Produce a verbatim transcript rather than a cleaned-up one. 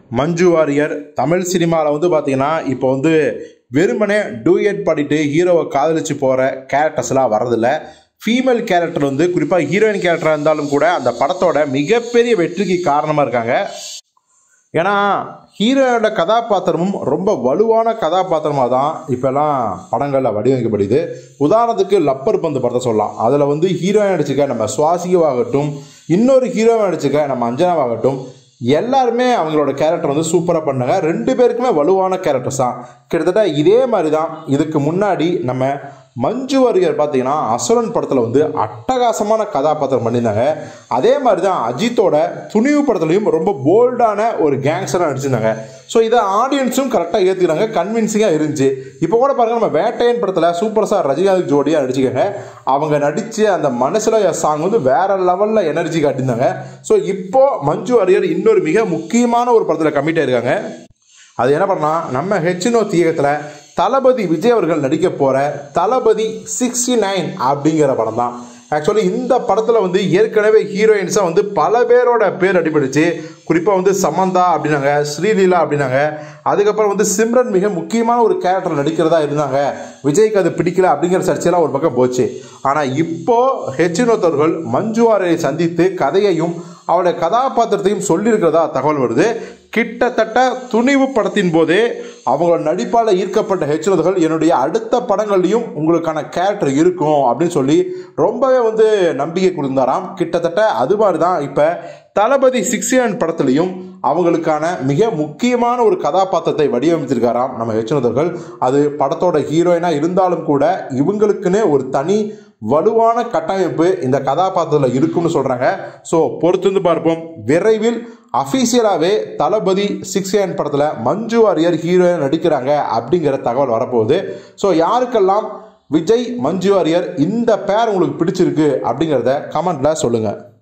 மஞ்சு வாரியர் தமிழ் சினிமாவில் வந்து பார்த்தீங்கன்னா இப்போ வந்து வெறுமனே டூயட் பாடிட்டு ஹீரோவை காதலிச்சு போகிற கேரக்டர்ஸ்லாம் வர்றதில்ல. ஃபீமேல் கேரக்டர் வந்து குறிப்பாக ஹீரோயின் கேரக்டராக இருந்தாலும் கூட அந்த படத்தோட மிகப்பெரிய வெற்றிக்கு காரணமாக இருக்காங்க. ஏன்னா ஹீரோயோட கதாபாத்திரமும் ரொம்ப வலுவான கதாபாத்திரமாக தான் இப்போல்லாம் படங்களில் வடிவமைக்கப்படுது. உதாரணத்துக்கு லப்பர் பந்து படத்தை சொல்லலாம். அதில் வந்து ஹீரோயின் நடிச்சுக்க நம்ம சுவாசிகவாகட்டும், இன்னொரு ஹீரோவை நடிச்சுக்க நம்ம அஞ்சனாவாகட்டும், எல்லாருமே அவங்களோட கேரக்டர் வந்து சூப்பராக பண்ணாங்க. ரெண்டு பேருக்குமே வலுவான கேரக்டர்ஸ் தான். கிட்டத்தட்ட இதே மாதிரி தான் இதுக்கு முன்னாடி நம்ம மஞ்சு வாரியர் பார்த்தீங்கன்னா அசுரன் படத்தில் வந்து அட்டகாசமான கதாபாத்திரம் பண்ணியிருந்தாங்க. அதே மாதிரி தான் அஜித்தோட துணிவு படத்துலையும் ரொம்ப போல்டான ஒரு கேங்ஸ்டராக நடிச்சிருந்தாங்க. ஸோ இதை ஆடியன்ஸும் கரெக்டாக ஏற்றுக்கிறாங்க, கன்வின்சிங்காக இருந்துச்சு. இப்போ கூட பாருங்கள், நம்ம வேட்டையன் படத்தில் சூப்பர் ஸ்டார் ரஜினிகாந்த் ஜோடியாக நடிச்சுக்காங்க. அவங்க நடித்த அந்த மனசில் சாங் வந்து வேற லெவலில் எனர்ஜி காட்டியிருந்தாங்க. ஸோ இப்போ மஞ்சு வாரியர் இன்னொரு மிக முக்கியமான ஒரு படத்தில் கமிட் ஆயிருக்காங்க. அது என்ன பண்ணால் நம்ம ஹெச்னோ தியேகத்தில் தளபதி விஜய் அவர்கள் நடிக்க போகிற தளபதி சிக்ஸ்டி நைன் அப்படிங்கிற படம் தான். ஆக்சுவலி இந்த படத்தில் வந்து ஏற்கனவே ஹீரோயின்ஸாக வந்து பல பேரோட பேர் அடிபடுச்சு. குறிப்பாக வந்து சமந்தா அப்படின்னாங்க, ஸ்ரீலீலா அப்படின்னாங்க, அதுக்கப்புறம் வந்து சிம்ரன் மிக முக்கியமான ஒரு கேரக்டர் நடிக்கிறதா இருந்தாங்க. விஜய்க்கு அது பிடிக்கல அப்படிங்கிற சர்ச்சையெல்லாம் ஒரு பக்கம் போச்சு. ஆனால் இப்போ ஹெச்னோ அவர்கள் மஞ்சு வாரியரை சந்தித்து கதையையும் அவருடைய கதாபாத்திரத்தையும் சொல்லியிருக்கிறதா தகவல் வருது. கிட்டத்தட்ட துணிவு படத்தின் போதே அவங்களோட நடிப்பால் ஈர்க்கப்பட்ட ஹெச்னோதர்கள் என்னுடைய அடுத்த படங்கள்லையும் உங்களுக்கான கேரக்டர் இருக்கும் அப்படின்னு சொல்லி ரொம்பவே வந்து நம்பிக்கை கொடுத்தாராம். கிட்டத்தட்ட அது மாதிரி தான் இப்போ தளபதி சிக்ஸ்டி நைன் படத்துலையும் அவங்களுக்கான மிக முக்கியமான ஒரு கதாபாத்திரத்தை வடிவமைத்திருக்காராம் நம்ம ஹெச்னோதர்கள். அது படத்தோட ஹீரோயினாக இருந்தாலும் கூட இவங்களுக்குன்னு ஒரு தனி வலுவான கட்டமைப்பு இந்த கதாபாத்திரத்தில் இருக்கும்னு சொல்கிறாங்க. ஸோ பொறுத்திருந்து பார்ப்போம். விரைவில் அஃபீஷியலாகவே தளபதி சிக்ஸ்டி நைன் படத்தில் மஞ்சு வாரியர் ஹீரோயின் நடிக்கிறாங்க அப்படிங்கிற தகவல் வரப்போகுது. ஸோ யாருக்கெல்லாம் விஜய் மஞ்சு வாரியர் இந்த பேர் உங்களுக்கு பிடிச்சிருக்கு அப்படிங்கிறத கமெண்ட்டில் சொல்லுங்கள்.